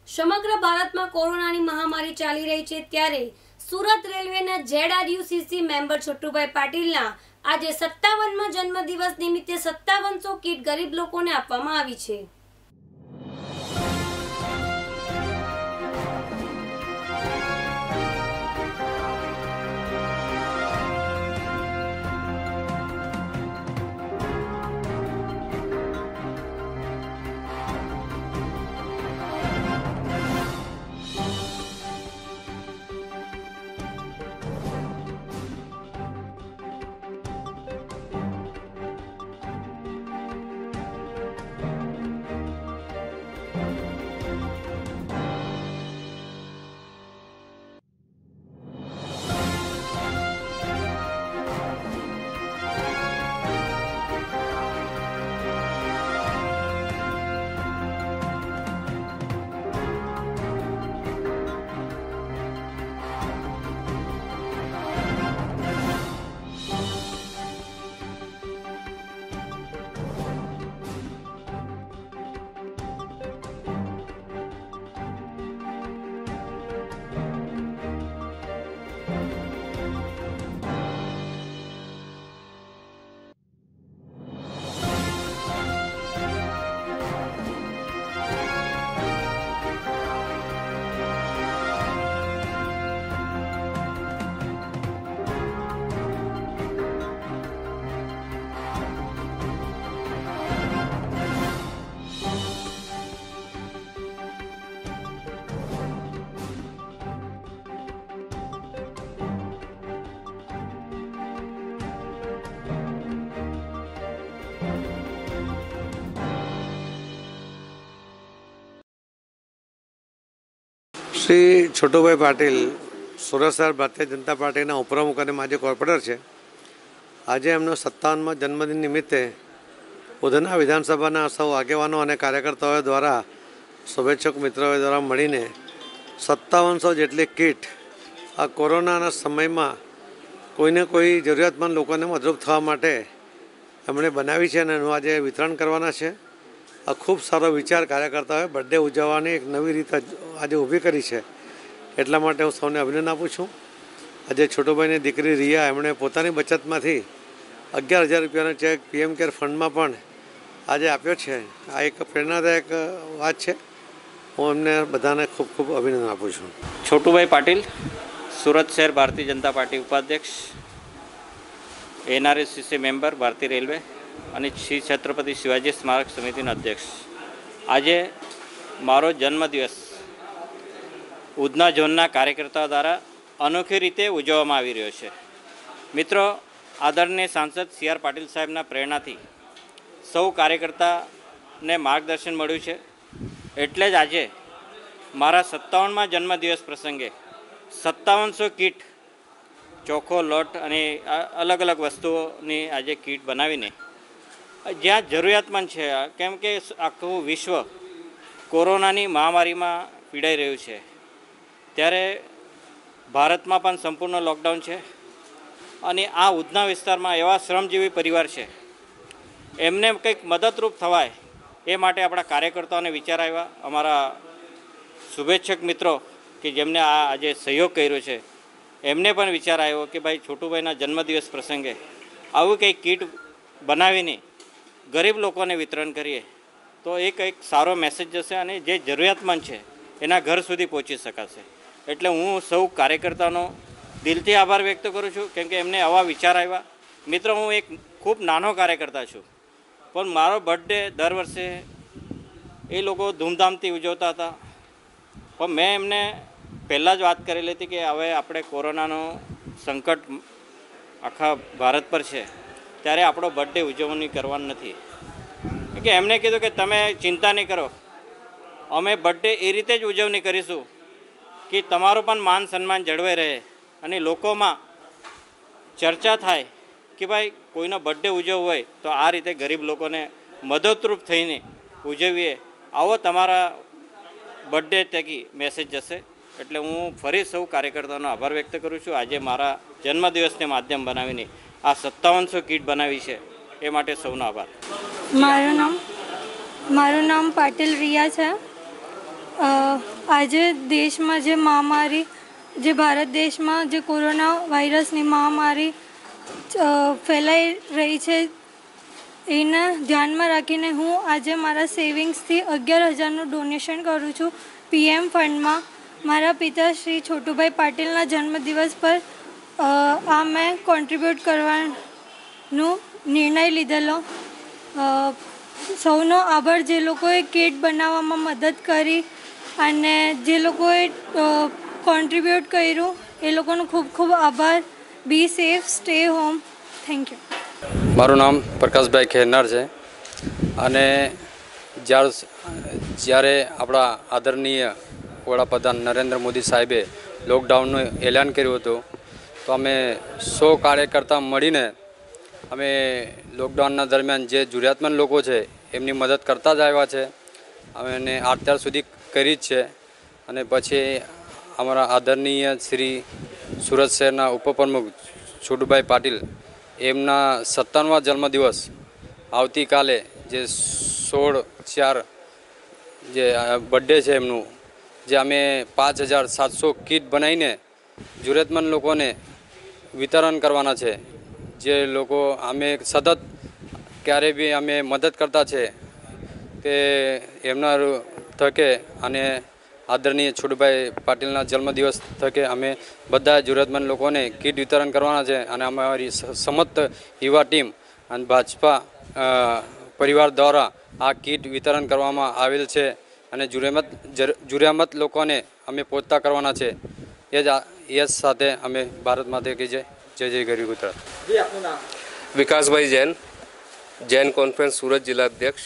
સમગ્ર ભારતમાં કોરોનાની મહામારી ચાલી રહી છે ત્યારે સુરત રેલવેના ZRUCC મેમ્બર છોટુભાઈ પાટીલના આજે 57મા જન્મદિવસ નિમિત્તે 5700 કીટ ગરીબ લોકોને આપવામાં આવી છે। श्री छोटुभाई पाटील सुरत शहर भारतीय जनता पार्टी उपप्रमुख और माजी कॉर्पोरेटर है। आज एमनो 57मा जन्मदिन निमित्ते उधना विधानसभा सौ आगेवानों और कार्यकर्ताओं द्वारा शुभेच्छक मित्रों द्वारा मळीने 5700 जेटली किट आ कोरोना समय में कोईने कोई जरूरतमंद लोगों ने मदरूप थवा माटे एमणे बनावी है और आज वितरण करवाना है। आ खूब सारो विचार कार्यकर्ताओं बर्थडे उजवવાની एक नवी रीत आज ऊभी करी है। એટલા માટે હું સૌને અભિનંદન આપું છું। આજે છોટુભાઈની દીકરી રિયા એમણે પોતાની બચતમાંથી 11,000 રૂપિયાનો ચેક PM કેર ફંડમાં પણ આજે આપ્યો છે। આ એક પ્રેરણાદાયક વાત છે। હું એમને બધાને ખૂબ ખૂબ અભિનંદન આપું છું। छोटुभाई पाटील सूरत शहर भारतीय जनता पार्टी उपाध्यक्ष, NRSCC मेम्बर भारतीय रेलवे અને શ્રી છત્રપતિ શિવાજી સ્મારક સમિતિના અધ્યક્ષ। આજે મારો જન્મદિવસ ઉધના ઝોનના કાર્યકર્તાઓ દ્વારા અનોખી રીતે ઉજવવામાં આવી રહ્યો છે। મિત્રો, આદરણીય સાંસદ CR પાટીલ સાહેબના પ્રેરણાથી સૌ કાર્યકર્તાને માર્ગદર્શન મળ્યું છે। એટલે જ આજે મારા 57મા જન્મદિવસ પ્રસંગે 5700 કીટ ચોખ્ખો લોટ અને અલગ અલગ વસ્તુઓની આજે કીટ બનાવીને જ્યાં જરૂરિયાતમંદ છે, કેમ કે આખું વિશ્વ કોરોનાની મહામારીમાં પીડાઈ રહ્યું છે ત્યારે ભારતમાં પણ સંપૂર્ણ લોકડાઉન છે અને આ ઉધના વિસ્તારમાં એવા શ્રમજીવી પરિવાર છે એમને કંઈક મદદરૂપ થવાય એ માટે આપણા કાર્યકર્તાઓને વિચાર આવ્યા। અમારા શુભેચ્છક મિત્રો કે જેમને આ આજે સહયોગ કર્યો છે એમને પણ વિચાર આવ્યો કે ભાઈ છોટુભાઈના જન્મદિવસ પ્રસંગે આવું કંઈક કીટ બનાવીને ગરીબ લોકોને વિતરણ કરીએ તો એ કંઈક સારો મેસેજ જશે અને જે જરૂરિયાતમંદ છે એના ઘર સુધી પહોંચી શકાશે। એટલે હું સૌ કાર્યકર્તાનો દિલથી આભાર વ્યક્ત કરું છું કેમ કે એમને આવા વિચાર આવ્યા। મિત્રો, હું એક ખૂબ નાનો કાર્યકર્તા છું પણ મારો બર્થડે દર વર્ષે એ લોકો ધૂમધામથી ઉજવતા હતા પણ મેં એમને પહેલાં જ વાત કરેલી હતી કે હવે આપણે કોરોનાનો સંકટ આખા ભારત પર છે ત્યારે આપણો બર્થડે ઉજવણી કરવાનો નથી કે એમને કીધું કે તમે ચિંતા નહીં કરો, અમે બર્થડે એ રીતે જ ઉજવણી કરીશું કે તમારું પણ માન સન્માન જળવાઈ રહે અને લોકોમાં ચર્ચા થાય કે ભાઈ કોઈનો બર્થડે ઉજવવો હોય તો આ રીતે ગરીબ લોકોને મદદરૂપ થઈને ઉજવીએ, આવો તમારા બર્થડે થકી મેસેજ જશે। એટલે હું ફરી સૌ કાર્યકર્તાઓનો આભાર વ્યક્ત કરું છું। આજે મારા જન્મદિવસને માધ્યમ બનાવીને આ 5700 કીટ બનાવી છે એ માટે સૌનો આભાર। મારું નામ પાટીલ રિયા છે। આજે દેશમાં જે મહામારી, જે ભારત દેશમાં જે કોરોના વાયરસની મહામારી ફેલાઈ રહી છે, એને ધ્યાનમાં રાખીને હું આજે મારા સેવિંગ્સથી 11,000નું ડોનેશન કરું છું PM ફંડમાં. મારા પિતા શ્રી છોટુભાઈ પાટીલના જન્મદિવસ પર આ મેં કોન્ટ્રીબ્યુટ કરવાનો નિર્ણય લીધેલો. સૌનો આભાર, જે લોકોએ કીટ બનાવવામાં મદદ કરી અને જે લોકોએ કોન્ટ્રીબ્યુટ કર્યું એ લોકોનો ખૂબ ખૂબ આભાર. Be safe, stay home. Thank you. મારું નામ પ્રકાશભાઈ ખેરનાર છે અને જ્યારે આપણા આદરણીય વડાપ્રધાન નરેન્દ્ર મોદી સાહેબે લોકડાઉનનું એલાન કર્યું હતું તો અમે 100 કાર્યકર્તા મળીને અમે લોકડાઉનના દરમિયાન જે જરૂરિયાતમંદ લોકો છે એમની મદદ કરતા જ આવ્યા છે. અમે અત્યાર સુધી કરી જ છે. અને પછી અમારા આદરણીય શ્રી સુરત શહેરના ઉપપ્રમુખ છોટુભાઈ પાટીલ એમના 57મા જન્મદિવસ આવતીકાલે જે 16/4 જે બર્થડે છે એમનું, જે અમે 5,700 કીટ બનાવીને જરૂરિયાતમંદ લોકોને વિતરણ કરવાના છે. જે લોકો અમે સતત ક્યારે બી અમે મદદ કરતા છે તે એમના થકે અને આદરણીય છોટુભાઈ પાટીલના જન્મદિવસ થકે અમે બધા જરૂરિયાતમંદ લોકોને કીટ વિતરણ કરવાના છે. અને અમારી સમસ્ત યુવા ટીમ અને ભાજપા પરિવાર દ્વારા આ કીટ વિતરણ કરવામાં આવેલ છે અને જરૂરિયાતમંદ લોકોને અમે પહોંચતા કરવાના છે. એ સાથે અમે ભારત માતા કી જય, जय जय गरीब गुजरात. विकास भाई जैन, जैन कॉन्फ्रेंस सूरत जिला अध्यक्ष.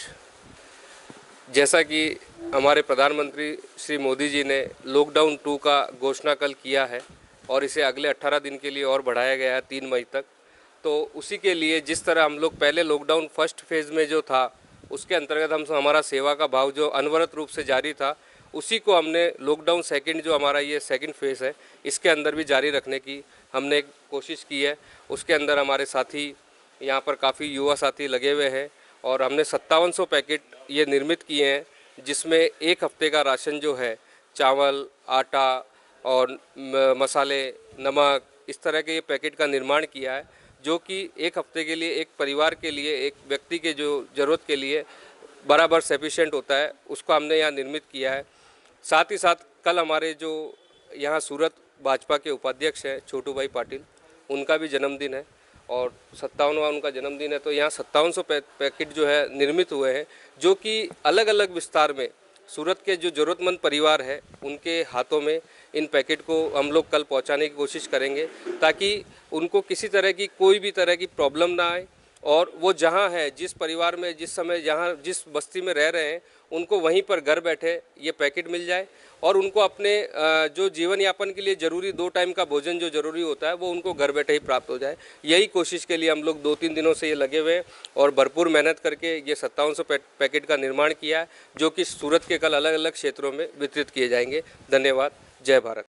जैसा कि हमारे प्रधानमंत्री श्री मोदी जी ने लॉकडाउन 2 का घोषणा कल किया है और इसे अगले 18 दिन के लिए और बढ़ाया गया है 3 मई तक, तो उसी के लिए जिस तरह हम लोग पहले लॉकडाउन फर्स्ट फेज़ में जो था उसके अंतर्गत हमारा सेवा का भाव जो अनवरत रूप से जारी था, उसी को हमने लॉकडाउन सेकंड जो हमारा ये सेकंड फेज़ है इसके अंदर भी जारी रखने की हमने एक कोशिश की है. उसके अंदर हमारे साथी यहाँ पर काफ़ी युवा साथी लगे हुए हैं और हमने 5700 पैकेट ये निर्मित किए हैं, जिसमें एक हफ्ते का राशन जो है चावल, आटा और मसाले, नमक, इस तरह के ये पैकेट का निर्माण किया है, जो कि एक हफ्ते के लिए एक परिवार के लिए, एक व्यक्ति के जो ज़रूरत के लिए बराबर सफिशिएंट होता है, उसको हमने यहाँ निर्मित किया है. साथ ही साथ कल हमारे जो यहाँ सूरत भाजपा के उपाध्यक्ष हैं छोटू भाई पाटिल, उनका भी जन्मदिन है और 57वां उनका जन्मदिन है. तो यहाँ 5700 पैकेट जो है निर्मित हुए हैं, जो कि अलग अलग विस्तार में सूरत के जो ज़रूरतमंद परिवार है उनके हाथों में इन पैकेट को हम लोग कल पहुँचाने की कोशिश करेंगे, ताकि उनको किसी तरह की कोई भी तरह की प्रॉब्लम ना आए और वो जहाँ है, जिस परिवार में जिस समय जहाँ जिस बस्ती में रह रहे हैं, उनको वहीं पर घर बैठे ये पैकेट मिल जाए और उनको अपने जो जीवन यापन के लिए ज़रूरी 2 टाइम का भोजन जो ज़रूरी होता है वो उनको घर बैठे ही प्राप्त हो जाए. यही कोशिश के लिए हम लोग 2-3 दिनों से ये लगे हुए हैं और भरपूर मेहनत करके ये 5700 पैकेट का निर्माण किया है, जो कि सूरत के कल अलग अलग क्षेत्रों में वितरित किए जाएंगे. धन्यवाद. जय भारत.